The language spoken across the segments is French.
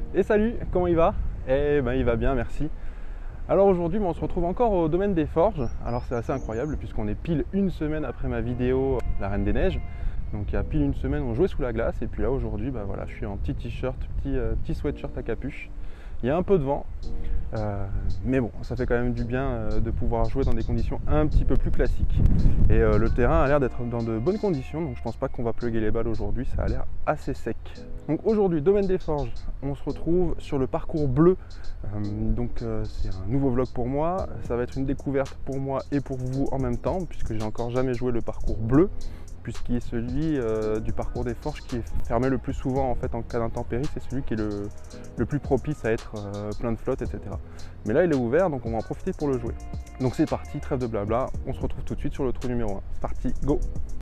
Et salut, comment il va? Eh ben il va bien, merci. Alors aujourd'hui, on se retrouve encore au domaine des forges. Alors c'est assez incroyable puisqu'on est pile une semaine après ma vidéo La Reine des Neiges. Donc il y a pile une semaine, on jouait sous la glace. Et puis là aujourd'hui, bah voilà, je suis en petit t-shirt, petit sweatshirt à capuche. Il y a un peu de vent, mais bon, ça fait quand même du bien de pouvoir jouer dans des conditions un petit peu plus classiques. Et le terrain a l'air d'être dans de bonnes conditions, donc je pense pas qu'on va plugger les balles aujourd'hui, ça a l'air assez sec. Donc aujourd'hui, domaine des forges, on se retrouve sur le parcours bleu. C'est un nouveau vlog pour moi, ça va être une découverte pour moi et pour vous en même temps, puisque j'ai encore jamais joué le parcours bleu, puisqu'il est celui du parcours des forges qui est fermé le plus souvent en fait en cas d'intempérie, c'est celui qui est le plus propice à être plein de flotte, etc. Mais là il est ouvert, donc on va en profiter pour le jouer. Donc c'est parti, trêve de blabla, on se retrouve tout de suite sur le trou numéro 1. C'est parti, go!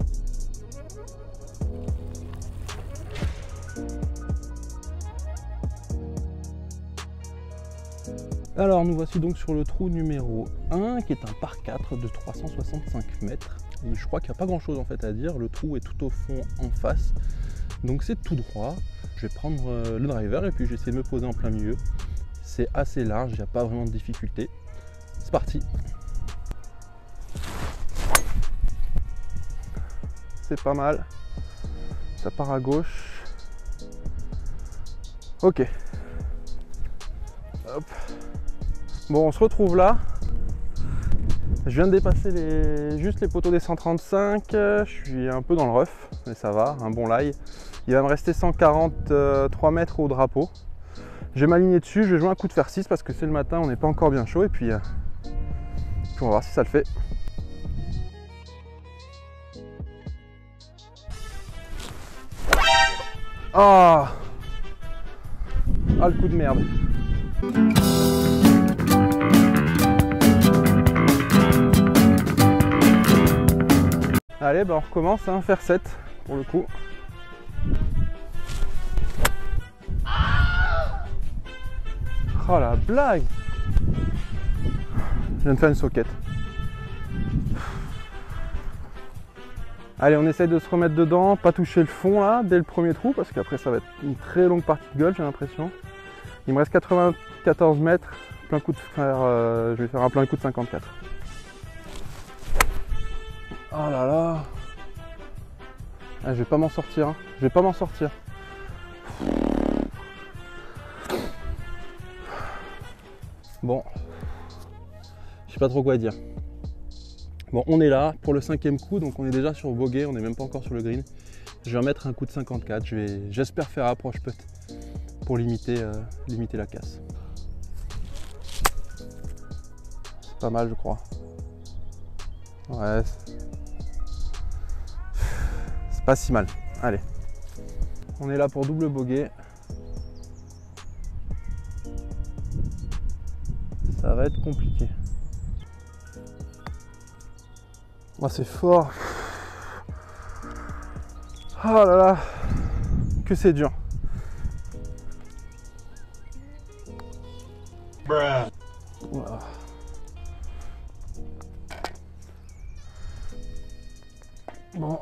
Alors nous voici donc sur le trou numéro 1 qui est un par 4 de 365 mètres. Et je crois qu'il n'y a pas grand chose en fait à dire, le trou est tout au fond en face, donc c'est tout droit. Je vais prendre le driver et puis j'essaie de me poser en plein milieu. C'est assez large, il n'y a pas vraiment de difficulté. C'est parti. C'est pas mal, ça part à gauche. Ok. Hop. Bon, on se retrouve là. Je viens de dépasser juste les poteaux des 135. Je suis un peu dans le rough, mais ça va, un bon lie. Il va me rester 143 mètres au drapeau. Je vais m'aligner dessus, je vais jouer un coup de fer 6 parce que c'est le matin, on n'est pas encore bien chaud. Et puis on va voir si ça le fait. Ah, le coup de merde. Allez, on recommence, hein, fer 7 pour le coup. Oh la blague! Je viens de faire une soquette. Allez, on essaye de se remettre dedans, pas toucher le fond là, dès le premier trou, parce qu'après ça va être une très longue partie de golf, j'ai l'impression. Il me reste 94 mètres, plein coup de fer, je vais faire un plein coup de 54. Oh là là, ah, je vais pas m'en sortir, hein. Je vais pas m'en sortir. Bon, je sais pas trop quoi dire. Bon, on est là pour le 5e coup, donc on est déjà sur bogey, on n'est même pas encore sur le green. Je vais en mettre un coup de 54, j'espère faire approche putt pour limiter la casse. C'est pas mal, je crois. Ouais. C'est pas si mal. Allez. On est là pour double bogey. Ça va être compliqué. Oh, c'est fort. Oh là là. Que c'est dur. Wow. Bon.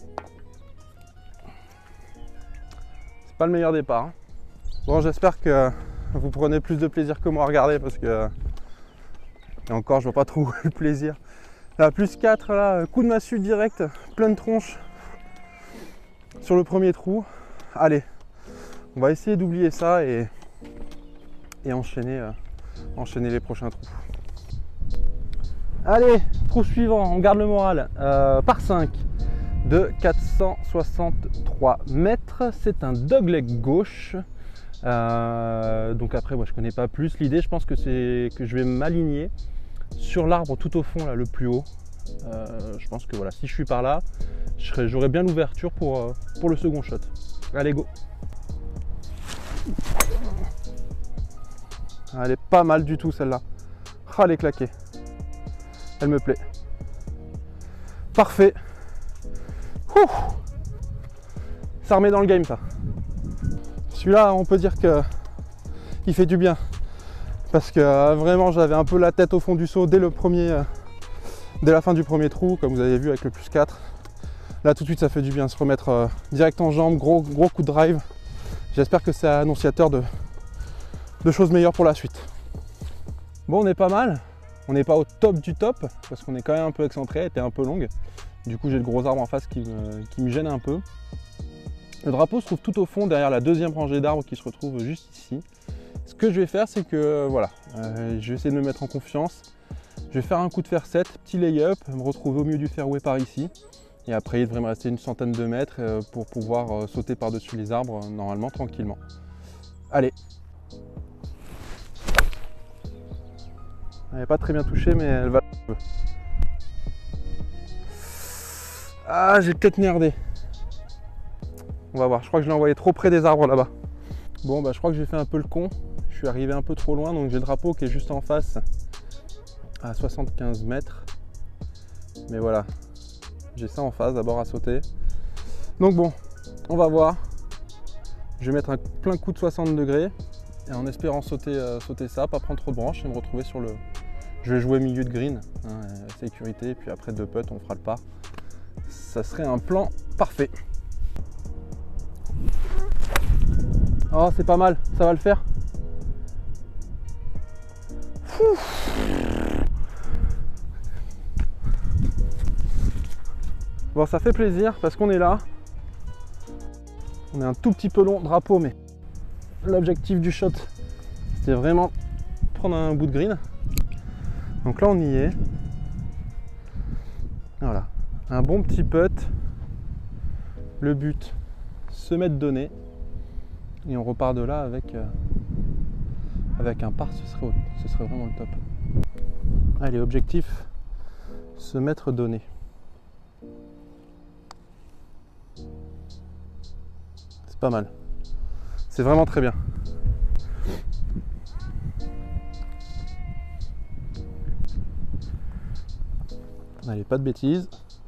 C'est pas le meilleur départ. Hein. Bon, j'espère que vous prenez plus de plaisir que moi à regarder parce que... Et encore, je vois pas trop le plaisir. Là, plus 4, là, coup de massue direct, plein de tronches sur le premier trou. Allez, on va essayer d'oublier ça et enchaîner les prochains trous. Allez, trou suivant, on garde le moral. Par 5 de 463 mètres, c'est un dogleg gauche. Donc après, moi je connais pas plus. L'idée, je pense que c'est que je vais m'aligner sur l'arbre tout au fond, là, le plus haut. Je pense que voilà, si je suis par là, j'aurai bien l'ouverture pour le second shot. Allez, go! Elle est pas mal du tout celle-là. Ah, elle est claquée. Elle me plaît. Parfait. Ouh, ça remet dans le game, ça. Celui-là, on peut dire que il fait du bien. Parce que vraiment, j'avais un peu la tête au fond du seau dès la fin du premier trou, comme vous avez vu avec le plus 4. Là, tout de suite, ça fait du bien. Se remettre direct en jambe, gros coup de drive. J'espère que c'est annonciateur de choses meilleures pour la suite. Bon, on est pas mal. On n'est pas au top du top parce qu'on est quand même un peu excentré, elle était un peu longue. Du coup, j'ai le gros arbre en face qui me gêne un peu. Le drapeau se trouve tout au fond derrière la deuxième rangée d'arbres qui se retrouve juste ici. Ce que je vais faire, c'est que voilà, je vais essayer de me mettre en confiance. Je vais faire un coup de fer 7, petit lay-up, me retrouver au milieu du fairway par ici. Et après, il devrait me rester une centaine de mètres pour pouvoir sauter par-dessus les arbres normalement, tranquillement. Allez. Elle n'est pas très bien touchée, mais elle va un peu. Ah, j'ai peut-être merdé. On va voir, je crois que je l'ai envoyé trop près des arbres là-bas. Bon, bah, je crois que j'ai fait un peu le con. Je suis arrivé un peu trop loin, donc j'ai le drapeau qui est juste en face, à 75 mètres. Mais voilà, j'ai ça en face d'abord à sauter. Donc bon, on va voir. Je vais mettre un plein coup de 60 degrés et en espérant sauter ça, pas prendre trop de branches et me retrouver sur le... Je vais jouer milieu de green, hein, sécurité, et puis après 2 putts, on fera le par. Ça serait un plan parfait. Oh, c'est pas mal, ça va le faire. Bon, ça fait plaisir parce qu'on est là. On est un tout petit peu long drapeau, mais l'objectif du shot, c'était vraiment prendre un bout de green. Donc là, on y est. Voilà, un bon petit putt. Le but, se mettre donné. Et on repart de là avec un par, ce serait vraiment le top. Allez, objectif, se mettre donné. C'est pas mal. C'est vraiment très bien. Allez, pas de bêtises.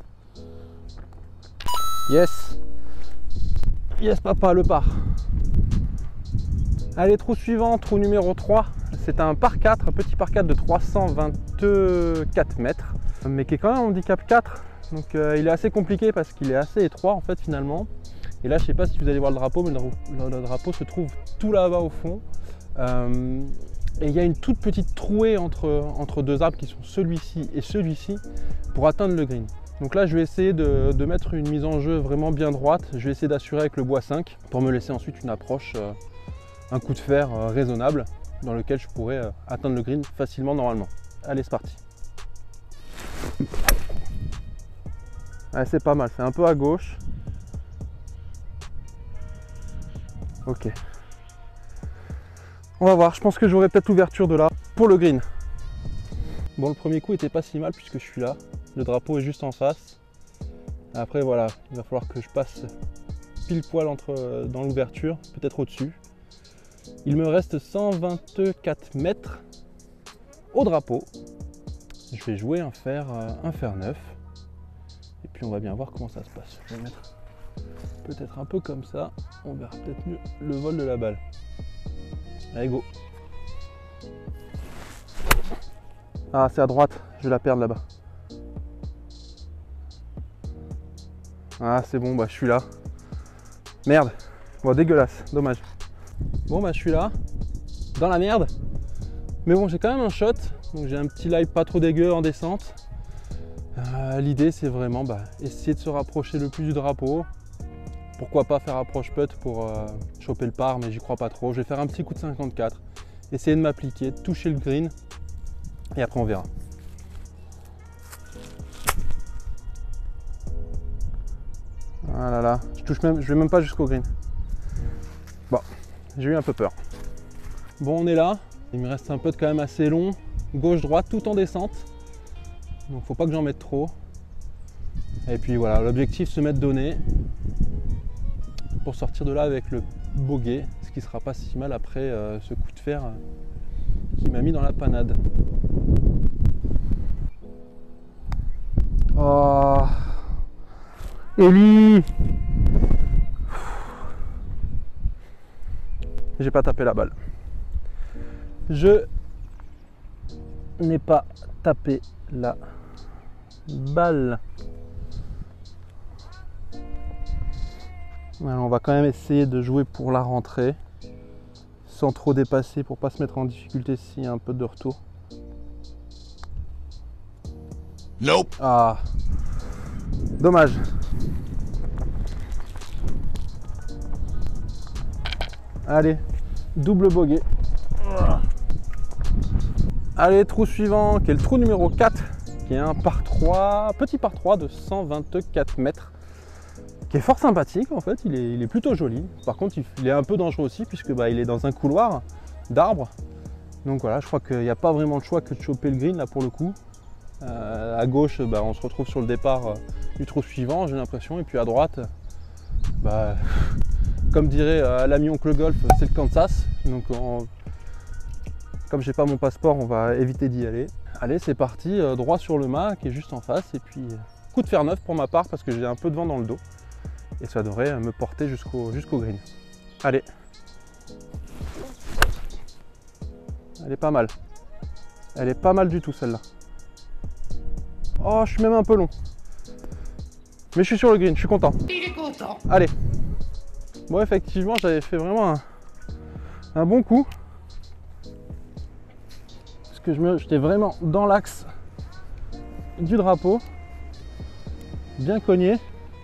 Yes! Yes, papa, le par. Allez, trou suivant, trou numéro 3. C'est un par 4, un petit par 4 de 324 mètres, mais qui est quand même handicap 4. Donc il est assez compliqué parce qu'il est assez étroit en fait finalement. Et là, je sais pas si vous allez voir le drapeau, mais le drapeau se trouve tout là-bas au fond. Et il y a une toute petite trouée entre 2 arbres qui sont celui-ci et celui-ci pour atteindre le green. Donc là, je vais essayer de mettre une mise en jeu vraiment bien droite. Je vais essayer d'assurer avec le bois 5 pour me laisser ensuite une approche, un coup de fer raisonnable dans lequel je pourrais atteindre le green facilement normalement. Allez, c'est parti. Ouais, c'est pas mal, c'est un peu à gauche. Ok. On va voir, je pense que j'aurai peut-être l'ouverture de là pour le green. Bon, le premier coup était pas si mal puisque je suis là. Le drapeau est juste en face. Après voilà, il va falloir que je passe pile poil dans l'ouverture, peut-être au-dessus. Il me reste 124 mètres au drapeau. Je vais jouer un fer 9. Et puis on va bien voir comment ça se passe. Je vais mettre peut-être un peu comme ça. On verra peut-être mieux le vol de la balle. Allez, go. Ah, c'est à droite. Je vais la perdre là-bas. Ah, c'est bon, bah je suis là. Merde. Bon, dégueulasse. Dommage. Bon, bah je suis là. Dans la merde. Mais bon, j'ai quand même un shot. Donc j'ai un petit lie pas trop dégueu en descente. L'idée, c'est vraiment essayer de se rapprocher le plus du drapeau. Pourquoi pas faire approche putt pour choper le par, mais j'y crois pas trop. Je vais faire un petit coup de 54. Essayer de m'appliquer, toucher le green. Et après, on verra. Ah là là, je vais même pas jusqu'au green. Bon, j'ai eu un peu peur. Bon, on est là. Il me reste un putt quand même assez long. Gauche-droite, tout en descente. Donc faut pas que j'en mette trop. Et puis voilà, l'objectif, se mettre donné pour sortir de là avec le bogey, ce qui sera pas si mal après ce coup de fer qui m'a mis dans la panade. Oh, Eli, j'ai pas tapé la balle. Je n'ai pas tapé la balle. Alors, on va quand même essayer de jouer pour la rentrée sans trop dépasser pour pas se mettre en difficulté s'il y a un peu de retour. Nope. Ah, dommage. Allez, double bogey. Allez, trou suivant, qui est le trou numéro 4, qui est un par 3, petit par 3 de 124 mètres, qui est fort sympathique en fait, il est plutôt joli. Par contre, il est un peu dangereux aussi, puisque il est dans un couloir d'arbres. Donc voilà, je crois qu'il n'y a pas vraiment le choix que de choper le green là pour le coup. À gauche, on se retrouve sur le départ du trou suivant, j'ai l'impression, et puis à droite, comme dirait l'ami oncle golf, c'est le Kansas. Donc comme j'ai pas mon passeport, on va éviter d'y aller. Allez, c'est parti, droit sur le mât qui est juste en face, et puis coup de fer neuf pour ma part parce que j'ai un peu de vent dans le dos et ça devrait me porter jusqu'au green. Allez, elle est pas mal, elle est pas mal du tout celle-là. Oh, je suis même un peu long, mais je suis sur le green, je suis content. Il est content. Allez, bon, effectivement, j'avais fait vraiment un bon coup. Parce que j'étais vraiment dans l'axe du drapeau, bien cogné.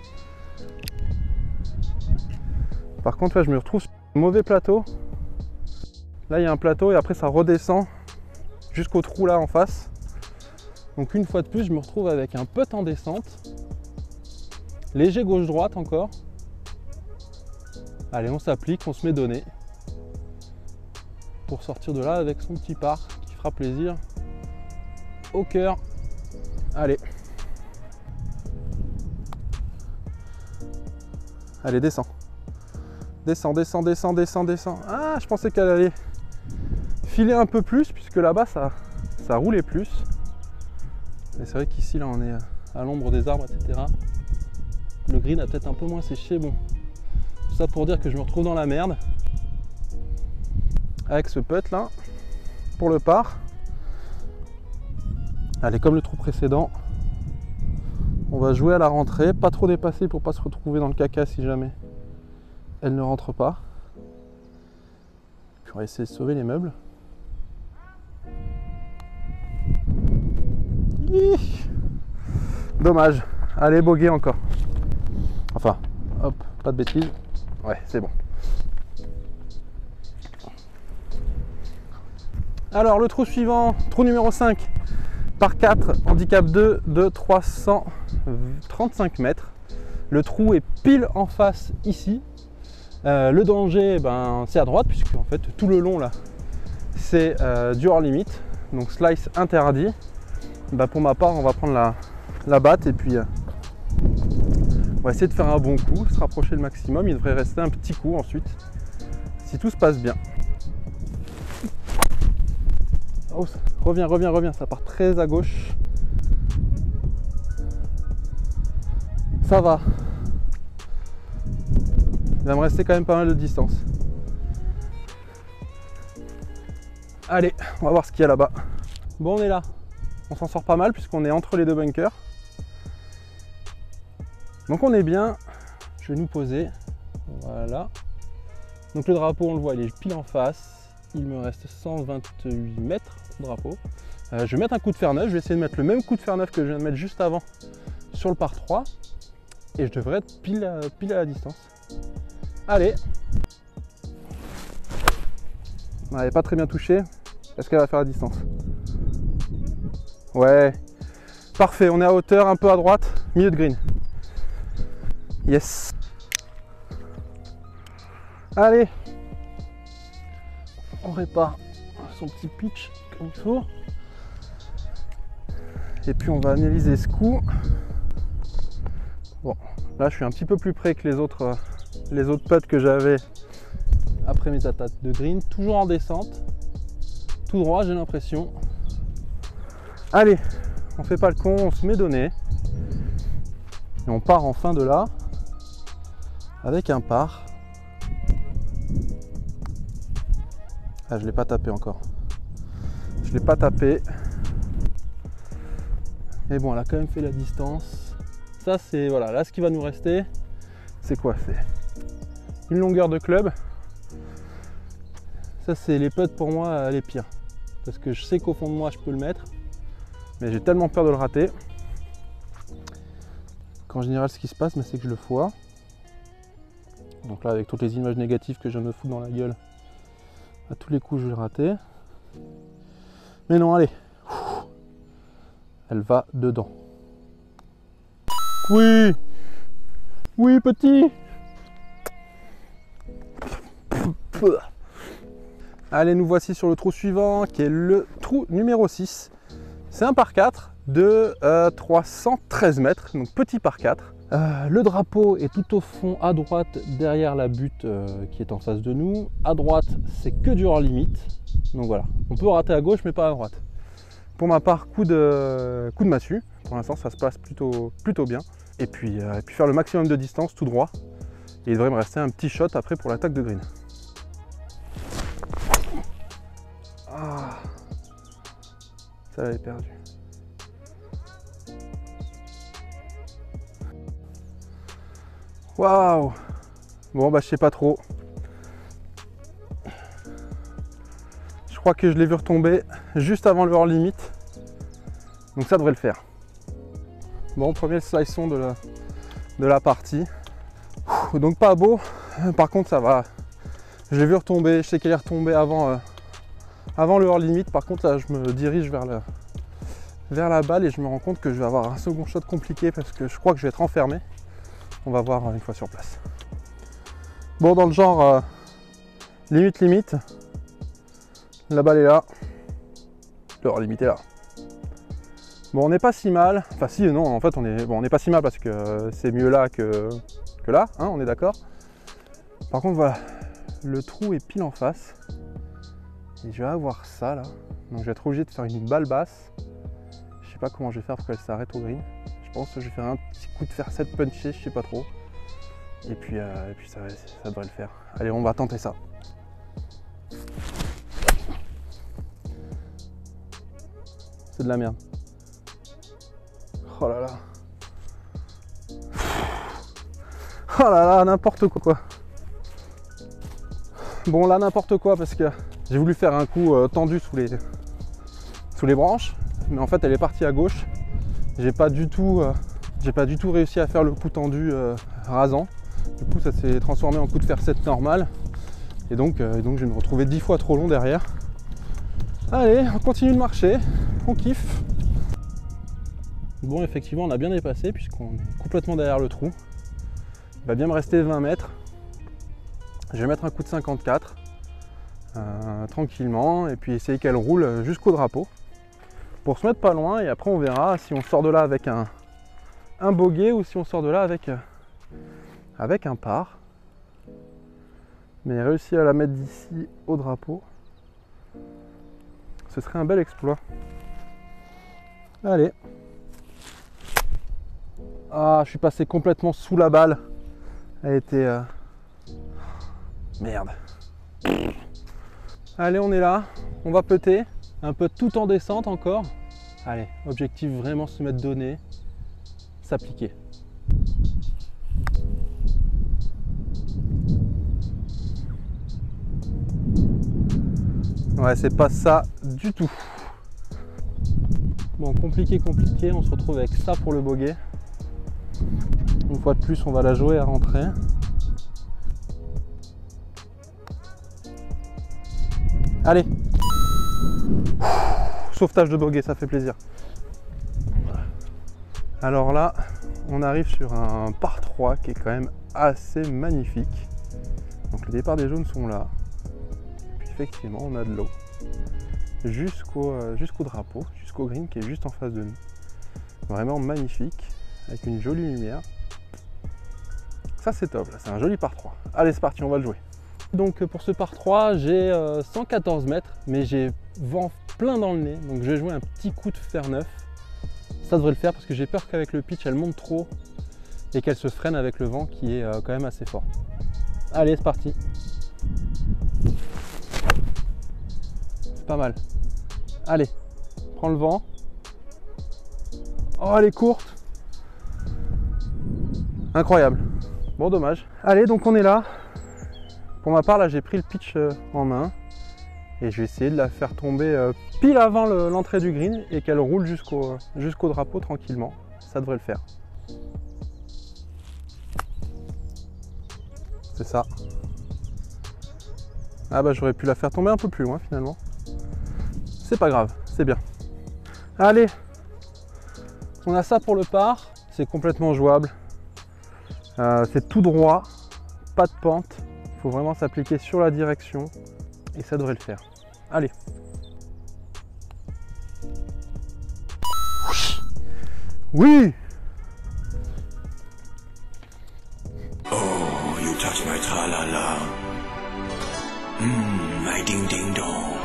Par contre, là, je me retrouve sur un mauvais plateau. Là, il y a un plateau et après, ça redescend jusqu'au trou là en face. Donc, une fois de plus, je me retrouve avec un putt en descente. Léger gauche-droite encore. Allez, on s'applique, on se met donné. Pour sortir de là avec son petit par qui fera plaisir au cœur. Allez. Allez, descends. Descends, descends, descends, descends, descends. Ah, je pensais qu'elle allait filer un peu plus, puisque là-bas, ça roulait plus. Et c'est vrai qu'ici, là, on est à l'ombre des arbres, etc. Le green a peut-être un peu moins séché. Bon, tout ça pour dire que je me retrouve dans la merde. Avec ce putt là, pour le par. Allez, comme le trou précédent, on va jouer à la rentrée, pas trop dépasser pour pas se retrouver dans le caca si jamais elle ne rentre pas. Puis on va essayer de sauver les meubles. Dommage. Allez, bogey encore. Enfin, hop, pas de bêtises. Ouais, c'est bon. Alors, le trou suivant, trou numéro 5, par 4, handicap 2 de 335 mètres. Le trou est pile en face ici. Le danger, c'est à droite, puisque en fait, tout le long là, c'est du hors limite. Donc, slice interdit. Pour ma part, on va prendre la batte et puis on va essayer de faire un bon coup, se rapprocher le maximum. Il devrait rester un petit coup ensuite, si tout se passe bien. Oh, reviens, reviens, reviens, ça part très à gauche. Ça va. Il va me rester quand même pas mal de distance. Allez, on va voir ce qu'il y a là-bas. Bon, on est là. On s'en sort pas mal puisqu'on est entre les deux bunkers. Donc on est bien. Je vais nous poser. Voilà. Donc le drapeau, on le voit, il est pile en face. Il me reste 128 mètres au drapeau. Je vais mettre un coup de fer neuf. Je vais essayer de mettre le même coup de fer neuf que je viens de mettre juste avant sur le par 3. Et je devrais être pile à la distance. Allez. Elle n'est pas très bien touchée. Est-ce qu'elle va faire la distance? Ouais. Parfait. On est à hauteur, un peu à droite. Milieu de green. Yes. Allez. On répare son petit pitch comme il faut. Et puis on va analyser ce coup. Bon, là je suis un petit peu plus près que les autres putts que j'avais après mes attaques de green. Toujours en descente. Tout droit, j'ai l'impression. Allez, on fait pas le con, on se met donné. Et on part en fin de là avec un par. Ah, je ne l'ai pas tapé encore. Je ne l'ai pas tapé. Mais bon, elle a quand même fait la distance. Ça, c'est voilà. Là, ce qui va nous rester, c'est quoi? C'est une longueur de club. Ça c'est les putts pour moi les pires. Parce que je sais qu'au fond de moi je peux le mettre. Mais j'ai tellement peur de le rater. Qu'en général ce qui se passe, c'est que je le foire. Donc là avec toutes les images négatives que je me fous dans la gueule, à tous les coups je vais le rater. Mais non, allez. Elle va dedans. Oui. Oui, petit. Allez, nous voici sur le trou suivant, qui est le trou numéro 6. C'est un par 4 de 313 mètres, donc petit par 4. Le drapeau est tout au fond à droite, derrière la butte qui est en face de nous. À droite, c'est que du hors limite. Donc voilà, on peut rater à gauche, mais pas à droite. Pour ma part, coup de massue. Pour l'instant, ça se passe plutôt bien. Et puis faire le maximum de distance tout droit. Et il devrait me rester un petit shot après pour l'attaque de green. Ah, ça l'avait perdu. Waouh! Bon bah je sais pas trop. Je crois que je l'ai vu retomber juste avant le hors limite. Donc ça devrait le faire. Bon, premier sliceon de la partie. Donc pas beau. Par contre ça va. Je l'ai vu retomber. Je sais qu'elle est retombée avant le hors limite. Par contre là je me dirige vers la balle et je me rends compte que je vais avoir un second shot compliqué parce que je crois que je vais être enfermé. On va voir une fois sur place. Bon, dans le genre limite, la balle est là, le hors limite est là. Bon, on n'est pas si mal, enfin si et non, en fait on n'est pas si mal parce que c'est mieux là que là, hein, on est d'accord. Par contre voilà, le trou est pile en face et je vais avoir ça là, donc je vais être obligé de faire une balle basse. Je sais pas comment je vais faire pour qu'elle s'arrête au green. Je pense que je vais faire un petit coup de fer 7 punché, je sais pas trop. Et puis ça devrait le faire. Allez, on va tenter ça. C'est de la merde. Oh là là. Oh là là, n'importe quoi. Bon là, n'importe quoi parce que j'ai voulu faire un coup tendu sous les branches. Mais en fait, elle est partie à gauche. J'ai pas du tout réussi à faire le coup tendu rasant. Du coup ça s'est transformé en coup de fer 7 normal. Et donc je vais me retrouver 10 fois trop long derrière. Allez, on continue de marcher, on kiffe. Bon, effectivement on a bien dépassé puisqu'on est complètement derrière le trou. Il va bien me rester 20 mètres. Je vais mettre un coup de 54 tranquillement et puis essayer qu'elle roule jusqu'au drapeau. Pour se mettre pas loin et après on verra si on sort de là avec un bogey ou si on sort de là avec un par. Mais réussir à la mettre d'ici au drapeau, ce serait un bel exploit. Allez. Ah, je suis passé complètement sous la balle. Elle était... Merde. Allez, on est là. On va putter. Un peu tout en descente encore. Allez, objectif vraiment se mettre donné. S'appliquer. Ouais, c'est pas ça du tout. Bon, compliqué, on se retrouve avec ça pour le bogey. Une fois de plus, on va la jouer à rentrer. Allez. Sauvetage de bogey, ça fait plaisir. Alors là, on arrive sur un par 3 qui est quand même assez magnifique. Donc les départs des jaunes sont là. Et puis effectivement, on a de l'eau jusqu'au drapeau, jusqu'au green qui est juste en face de nous. Vraiment magnifique, avec une jolie lumière. Ça c'est top, c'est un joli par 3. Allez, c'est parti, on va le jouer. Donc pour ce par 3, j'ai 114 mètres, mais j'ai vent plein dans le nez. Donc je vais jouer un petit coup de fer 9. Ça devrait le faire parce que j'ai peur qu'avec le pitch, elle monte trop et qu'elle se freine avec le vent qui est quand même assez fort. Allez, c'est parti. C'est pas mal. Allez, prends le vent. Oh, elle est courte. Incroyable. Bon, dommage. Allez, donc on est là. Pour ma part, là, j'ai pris le pitch en main. Et je vais essayer de la faire tomber pile avant l'entrée du green et qu'elle roule jusqu'au drapeau tranquillement. Ça devrait le faire. C'est ça. Ah bah j'aurais pu la faire tomber un peu plus loin finalement. C'est pas grave, c'est bien. Allez, on a ça pour le par. C'est complètement jouable. C'est tout droit, pas de pente. Il faut vraiment s'appliquer sur la direction et ça devrait le faire. Allez. Oui. Oh, you touch my tra-la-la. My ding-ding-dong.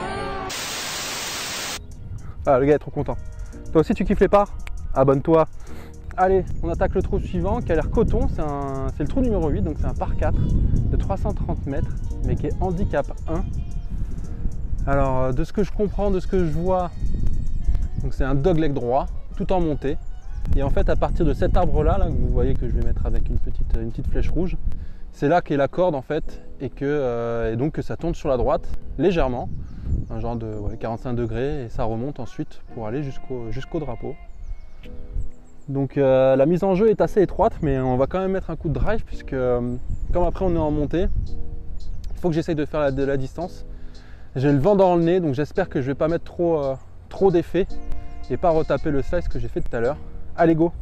Ah, le gars est trop content. Toi aussi tu kiffes les pars? Abonne-toi. Allez, on attaque le trou suivant qui a l'air coton. C'est le trou numéro 8, donc c'est un par 4 de 330 mètres, mais qui est handicap 1. Alors, de ce que je comprends, de ce que je vois, donc c'est un dogleg droit, tout en montée. Et en fait, à partir de cet arbre-là, là, que vous voyez que je vais mettre avec une petite flèche rouge, c'est là qu'est la corde en fait, et donc que ça tourne sur la droite, légèrement, un genre de 45 degrés, et ça remonte ensuite pour aller jusqu'au drapeau. Donc la mise en jeu est assez étroite, mais on va quand même mettre un coup de drive, puisque comme après on est en montée, il faut que j'essaye de faire de la distance. J'ai le vent dans le nez, donc j'espère que je ne vais pas mettre trop d'effet, et pas retaper le slice que j'ai fait tout à l'heure. Allez go!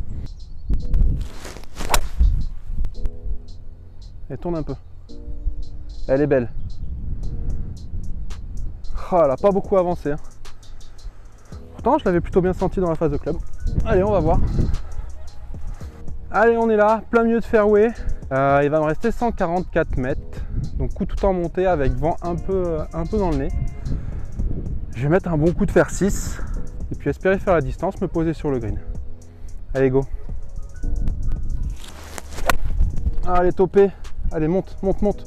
Elle tourne un peu. Elle est belle. Oh, elle n'a pas beaucoup avancé. Hein. Pourtant, je l'avais plutôt bien senti dans la phase de club. Allez, on va voir. Allez, on est là, plein milieu de fairway. Il va me rester 144 mètres. Donc coup tout en montée avec vent un peu dans le nez. Je vais mettre un bon coup de fer 6. Et puis espérer faire la distance, me poser sur le green. Allez, go. Allez, topé. Allez, monte, monte, monte.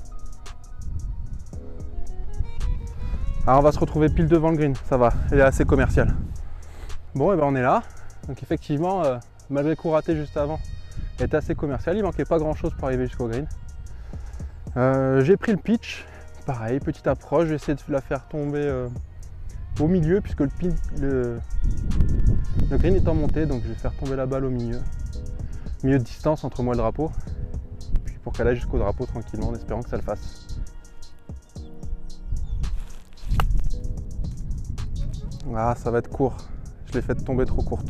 Alors on va se retrouver pile devant le green, ça va, elle est assez commerciale. Bon, et ben on est là. Donc effectivement, malgré le coup raté juste avant, elle était assez commerciale. Il manquait pas grand chose pour arriver jusqu'au green. J'ai pris le pitch, pareil, petite approche. Je vais essayer de la faire tomber au milieu, puisque le green est en montée, donc je vais faire tomber la balle au milieu. Milieu de distance entre moi et le drapeau. Puis pour qu'elle aille jusqu'au drapeau tranquillement, en espérant que ça le fasse. Ah, ça va être court. Je l'ai fait tomber trop courte.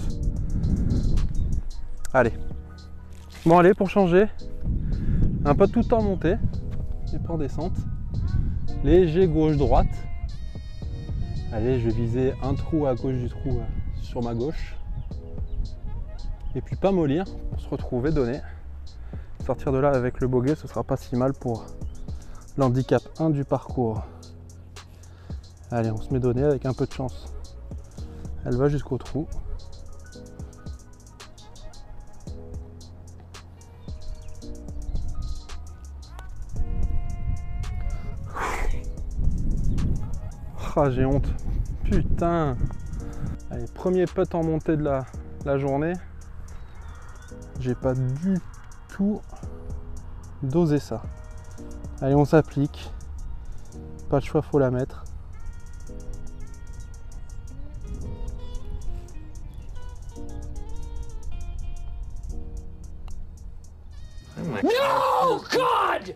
Allez. Bon, allez, pour changer, un peu tout en montée et pas en descente. Léger gauche-droite. Allez, je vais viser un trou à gauche du trou sur ma gauche. Et puis pas mollir pour se retrouver donné. Sortir de là avec le bogey, ce sera pas si mal pour l'handicap 1 du parcours. Allez, on se met donné avec un peu de chance. Elle va jusqu'au trou. Ah, j'ai honte. Putain. Allez, premier putt en montée de la journée. J'ai pas du tout dosé ça. Allez, on s'applique. Pas de choix, faut la mettre. No, God!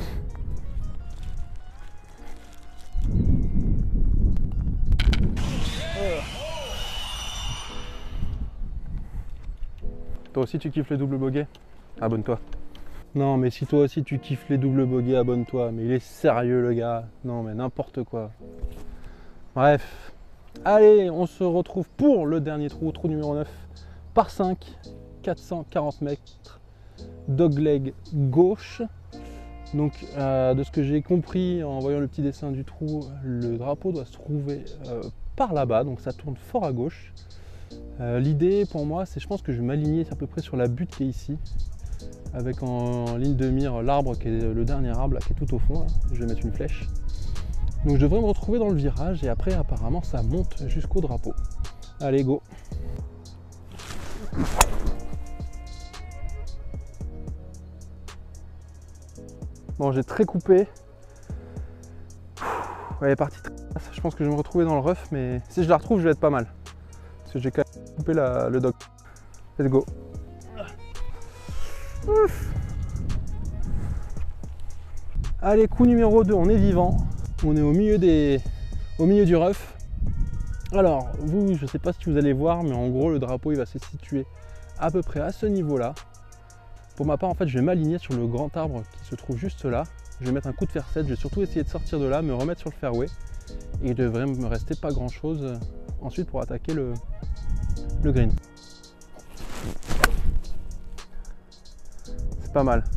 Toi aussi tu kiffes les doubles bogeys? Abonne-toi. Non mais si toi aussi tu kiffes les doubles bogeys, abonne-toi. Mais il est sérieux le gars. Non mais n'importe quoi. Bref. Allez, on se retrouve pour le dernier trou, trou numéro 9. Par 5, 440 mètres. Dogleg gauche. Donc de ce que j'ai compris en voyant le petit dessin du trou, le drapeau doit se trouver par là-bas. Donc ça tourne fort à gauche. L'idée pour moi, c'est je pense que je vais m'aligner à peu près sur la butte qui est ici, avec en ligne de mire l'arbre qui est le dernier arbre là, qui est tout au fond. Là. Je vais mettre une flèche. Donc je devrais me retrouver dans le virage et après apparemment ça monte jusqu'au drapeau. Allez, go. Bon, j'ai très coupé. elle est partie très basse. Je pense que je vais me retrouver dans le rough, mais si je la retrouve, je vais être pas mal. Parce que j'ai quand même coupé le dog. Let's go. Ouf. Allez, coup numéro 2, on est vivant. On est au milieu du rough. Alors, vous, je ne sais pas si vous allez voir, mais en gros, le drapeau, il va se situer à peu près à ce niveau-là. Pour ma part, en fait, je vais m'aligner sur le grand arbre qui se trouve juste là. Je vais mettre un coup de fer 7, je vais surtout essayer de sortir de là, me remettre sur le fairway. Et il devrait me rester pas grand-chose ensuite pour attaquer le green. C'est pas mal.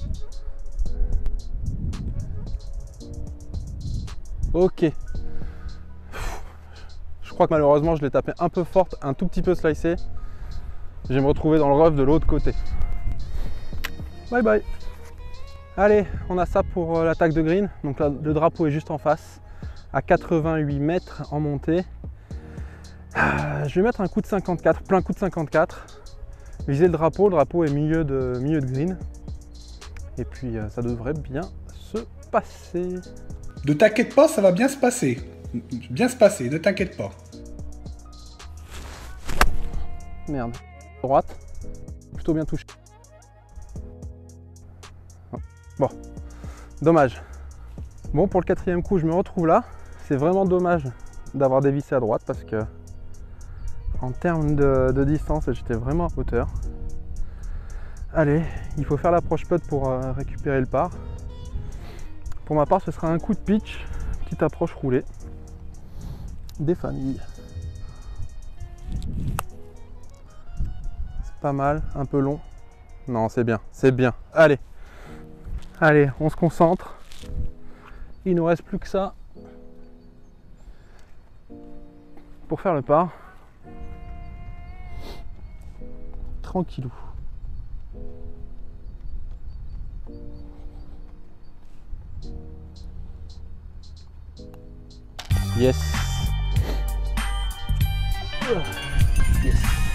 Ok. Je crois que malheureusement je l'ai tapé un peu forte, un tout petit peu slicé. Je vais me retrouver dans le rough de l'autre côté. Bye bye. Allez, on a ça pour l'attaque de green. Donc là, le drapeau est juste en face, à 88 mètres en montée. Je vais mettre un coup de 54, plein coup de 54. Viser le drapeau est milieu de green. Et puis ça devrait bien se passer. Ne t'inquiète pas, ça va bien se passer. Bien se passer, ne t'inquiète pas. Merde. Droite. Plutôt bien touché. Bon. Dommage. Bon, pour le quatrième coup, je me retrouve là. C'est vraiment dommage d'avoir dévissé à droite parce que en termes de distance, j'étais vraiment à hauteur. Allez, il faut faire l'approche putt pour récupérer le par. Pour ma part, ce sera un coup de pitch, petite approche roulée des familles. C'est pas mal, un peu long. Non, c'est bien, c'est bien. Allez, allez, on se concentre. Il nous reste plus que ça pour faire le par. Tranquillou. Yes. Yes.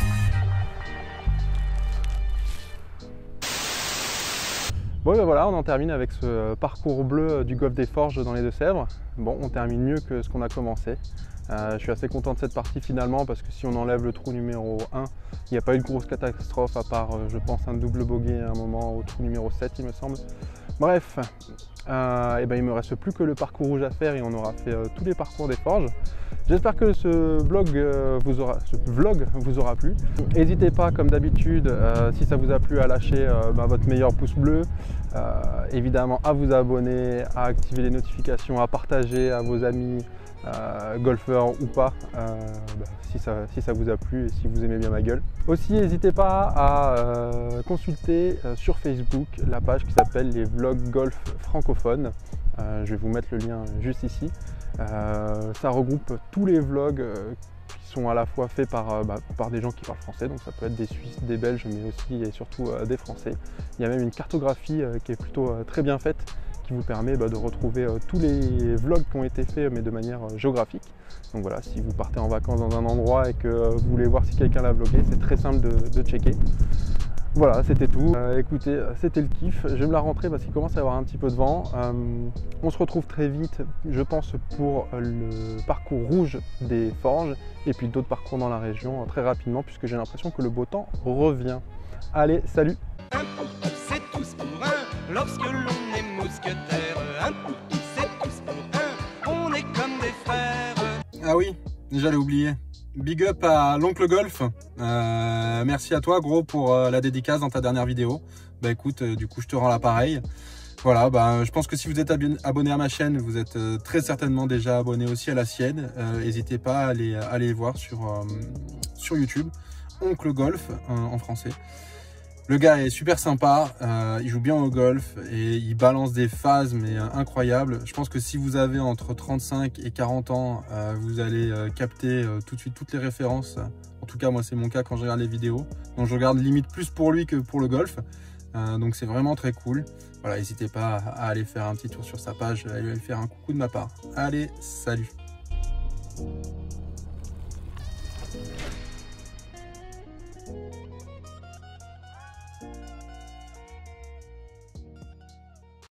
Bon et ben voilà, on en termine avec ce parcours bleu du golfe des Forges dans les Deux-Sèvres. Bon, on termine mieux que ce qu'on a commencé. Je suis assez content de cette partie finalement parce que si on enlève le trou numéro 1, il n'y a pas eu de grosse catastrophe à part je pense un double bogey à un moment au trou numéro 7 il me semble. Bref, et ben il ne me reste plus que le parcours rouge à faire et on aura fait tous les parcours des Forges. J'espère que ce vlog vous aura plu. N'hésitez pas comme d'habitude, si ça vous a plu, à lâcher votre meilleur pouce bleu. Évidemment à vous abonner, à activer les notifications, à partager à vos amis, golfeurs ou pas, si ça vous a plu et si vous aimez bien ma gueule. Aussi n'hésitez pas à consulter sur Facebook la page qui s'appelle les vlogs golf francophones. Je vais vous mettre le lien juste ici. Ça regroupe tous les vlogs qui sont à la fois faits par des gens qui parlent français, donc ça peut être des Suisses, des Belges, mais aussi et surtout des Français. Il y a même une cartographie qui est plutôt très bien faite, qui vous permet de retrouver tous les vlogs qui ont été faits, mais de manière géographique. Donc voilà, si vous partez en vacances dans un endroit et que vous voulez voir si quelqu'un l'a vlogué, c'est très simple de checker. Voilà, c'était tout. Écoutez, c'était le kiff. Je vais me la rentrer parce qu'il commence à y avoir un petit peu de vent. On se retrouve très vite, je pense, pour le parcours rouge des Forges et puis d'autres parcours dans la région très rapidement puisque j'ai l'impression que le beau temps revient. Allez, salut! Un pour tous, c'est tous pour un, lorsque l'on est mousquetaire. Un pour tous, c'est tous pour un, on est comme des frères. Ah oui, j'allais oublier. Big up à l'oncle Golf. Merci à toi gros pour la dédicace dans ta dernière vidéo. Bah écoute, du coup je te rends l'appareil. Voilà, je pense que si vous êtes abonné à ma chaîne, vous êtes très certainement déjà abonné aussi à la sienne. N'hésitez pas à aller voir sur YouTube. Oncle Golf en français. Le gars est super sympa, il joue bien au golf et il balance des phases mais incroyables. Je pense que si vous avez entre 35 et 40 ans, vous allez capter tout de suite toutes les références. En tout cas, moi c'est mon cas quand je regarde les vidéos. Donc je regarde limite plus pour lui que pour le golf. Donc c'est vraiment très cool. Voilà, n'hésitez pas à aller faire un petit tour sur sa page, à lui faire un coucou de ma part. Allez, salut!